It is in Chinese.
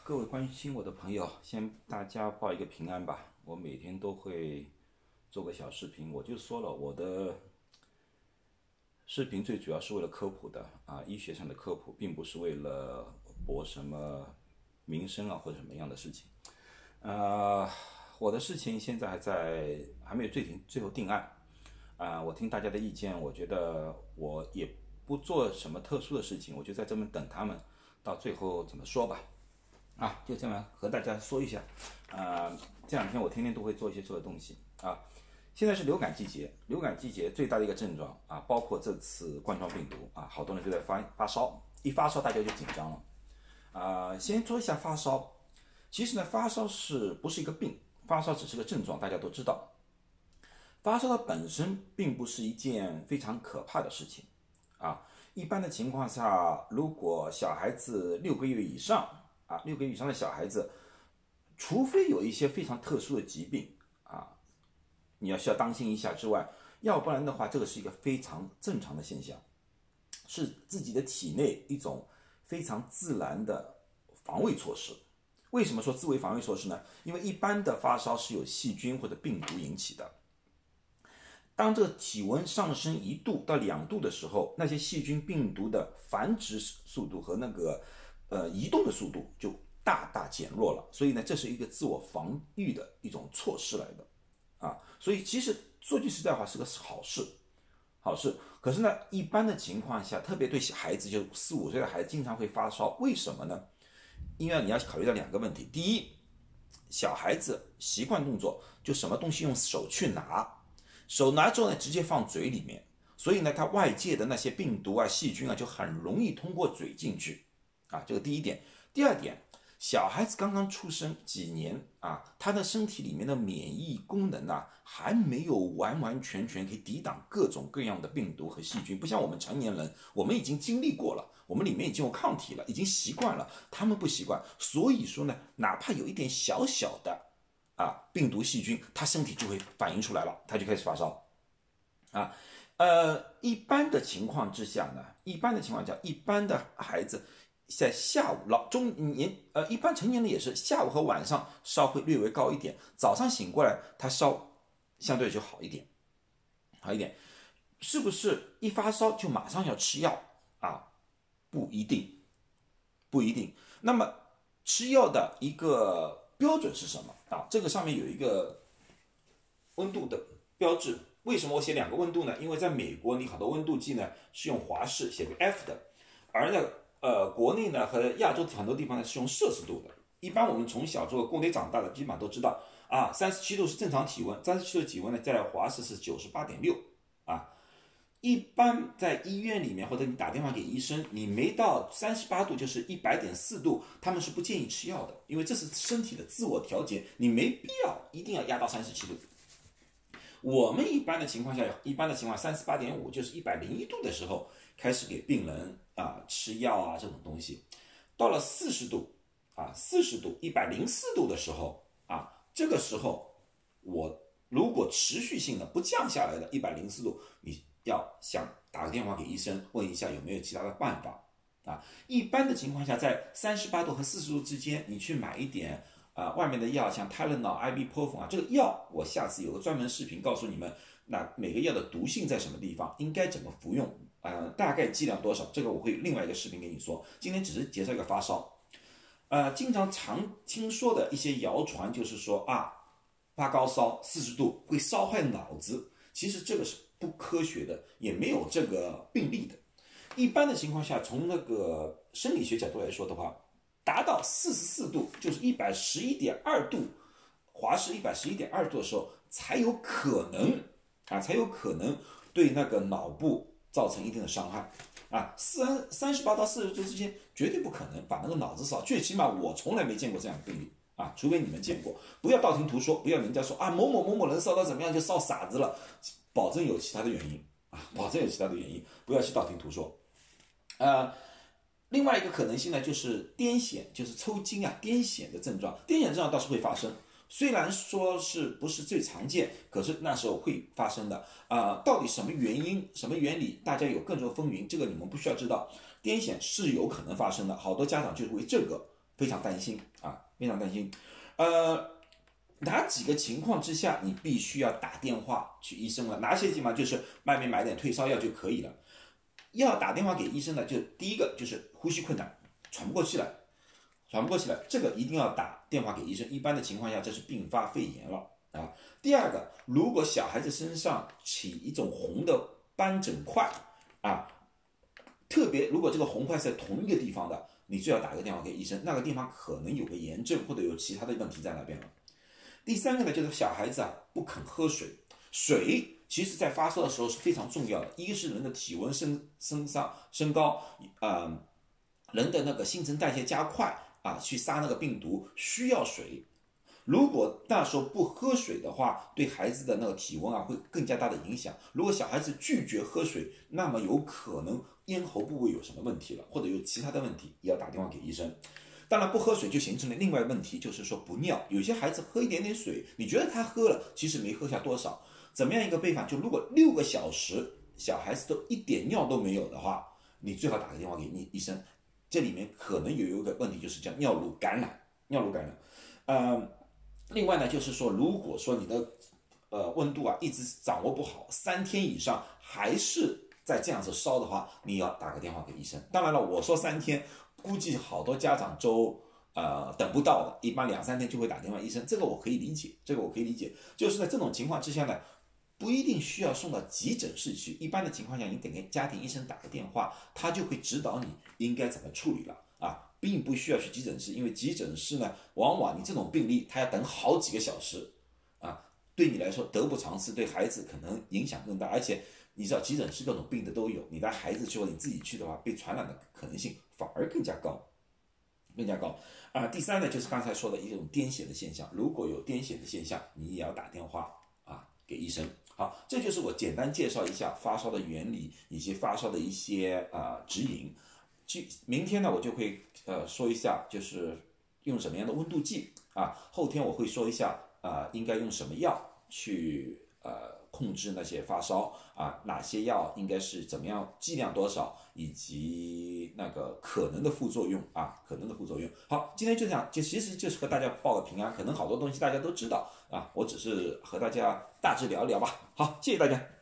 各位关心我的朋友，先大家报一个平安吧。我每天都会做个小视频，我就说了，我的视频最主要是为了科普的医学上的科普，并不是为了博什么名声或者什么样的事情。我的事情现在还没有最后定案我听大家的意见，我觉得我也不做什么特殊的事情，我就在这边等他们到最后怎么说吧。就这样和大家说一下。这两天我天天都会做一些这个东西现在是流感季节，流感季节最大的一个症状包括这次冠状病毒好多人都在发烧，一发烧大家就紧张了先说一下发烧，其实呢，发烧不是一个病，发烧只是个症状，大家都知道。发烧的本身并不是一件非常可怕的事情一般的情况下，如果小孩子6个月以上6个月以上的小孩子，除非有一些非常特殊的疾病你需要当心一下之外，要不然的话，这个是一个非常正常的现象，是自己的体内一种非常自然的防卫措施。为什么说自卫防卫措施呢？因为一般的发烧是由细菌或者病毒引起的。当这个体温上升1度到2度的时候，那些细菌病毒的繁殖速度和那个移动的速度就大大减弱了，所以呢，这是一个自我防御的一种措施来的所以其实说句实在话是个好事。可是呢，一般的情况下，特别对孩子，就4、5岁的孩子经常会发烧，为什么呢？因为你要考虑到2个问题。第一，小孩子习惯动作就什么东西用手去拿，手拿之后呢直接放嘴里面，所以呢，它外界的那些病毒细菌就很容易通过嘴进去这个第一点。第二点，小孩子刚刚出生几年他的身体里面的免疫功能还没有完完全全可以抵挡各种各样的病毒和细菌，不像我们成年人，我们已经经历过了，我们里面已经有抗体了，已经习惯了，他们不习惯。所以说呢，哪怕有一点小小的病毒细菌，他身体就会反应出来了，他就开始发烧一般的情况之下呢，一般的孩子在下午一般成年人也是下午和晚上烧会略微高一点，早上醒过来他烧相对就好一点。是不是一发烧就马上要吃药不一定。那么吃药的一个标准是什么这个上面有一个温度的标志。为什么我写2个温度呢？因为在美国你好多温度计呢是用华氏写个 F 的，而呢国内呢和亚洲很多地方呢是用摄氏度的。一般我们从小做工内长大的基本上都知道37度是正常体温，37度的体温呢在华氏是 98.6一般在医院里面或者你打电话给医生，你没到38度就是100.4度，他们是不建议吃药的，因为这是身体的自我调节，你没必要一定要压到37度。我们一般的情况38.5就是101度的时候开始给病人吃药这种东西。到了40度104度的时候这个时候我如果持续性的不降下来的104度，你要想打个电话给医生问一下有没有其他的办法一般的情况下，在38度和40度之间，你去买一点外面的药，像 Tylenol、Ibuprofen 这个药我下次有个专门视频告诉你们，那每个药的毒性在什么地方，应该怎么服用大概剂量多少，这个我会另外一个视频给你说。今天只是介绍一个发烧经常听说的一些谣传，就是说发高烧40度会烧坏脑子，其实这个是不科学的，也没有这个病例的。一般的情况下，从那个生理学角度来说的话，达到44度，就是111.2度，华氏111.2度的时候，才有可能对那个脑部造成一定的伤害38到40度之间绝对不可能把那个脑子烧，最起码我从来没见过这样的病例除非你们见过。不要道听途说，不要人家说某某人烧到怎么样就烧傻子了，保证有其他的原因不要去道听途说另外一个可能性呢，就是癫痫，就是抽筋癫痫的症状。癫痫症状倒是会发生，虽然说是不是最常见，可是那时候会发生的到底什么原因、什么原理，大家有各种风云，这个你们不需要知道。癫痫是有可能发生的，好多家长就为这个非常担心啊，非常担心。哪几个情况之下你必须要打电话去医生了？哪些情况就是外面买点退烧药就可以了？要打电话给医生的，就第一个就是呼吸困难，喘不过气来，这个一定要打电话给医生。一般的情况下，这是并发肺炎了啊。第二个，如果小孩子身上起一种红的斑疹块啊，特别如果这个红块是在同一个地方的，你最好打个电话给医生，那个地方可能有个炎症或者有其他的问题在那边了。第三个呢，就是小孩子不肯喝水，水其实在发烧的时候是非常重要的。一个是人的体温升高，人的那个新陈代谢加快啊，去杀那个病毒需要水。如果那时候不喝水的话，对孩子的那个体温会更加大的影响。如果小孩子拒绝喝水，那么有可能咽喉部位有什么问题了，或者有其他的问题，也要打电话给医生。当然不喝水就形成了另外一个问题，就是说不尿。有些孩子喝一点点水，你觉得他喝了，其实没喝下多少。怎么样一个备法？就如果6个小时小孩子都一点尿都没有的话，你最好打个电话给医生。这里面可能有一个问题，就是叫尿路感染。另外呢，就是说，如果说你的温度一直掌握不好，3天以上还是在这样子烧的话，你要打个电话给医生。当然了，我说3天。估计好多家长都等不到的，一般2-3天就会打电话医生，这个我可以理解，就是在这种情况之下呢，不一定需要送到急诊室去，一般的情况下，你得给家庭医生打个电话，他就会指导你应该怎么处理了啊，并不需要去急诊室，因为急诊室呢，往往你这种病例他要等好几个小时啊，对你来说得不偿失，对孩子可能影响更大，而且你知道急诊室各种病的都有，你带孩子去或者你自己去的话，被传染的可能性反而更加高第三呢，就是刚才说的一种癫痫的现象，如果有癫痫的现象，你也要打电话给医生。好，这就是我简单介绍一下发烧的原理以及发烧的一些指引。明天呢，我就会说一下就是用什么样的温度计后天我会说一下应该用什么药去控制那些发烧哪些药应该是怎么样剂量多少，以及那个可能的副作用好，今天就这样，其实就是和大家报个平安，可能好多东西大家都知道我只是和大家大致聊一聊吧。好，谢谢大家。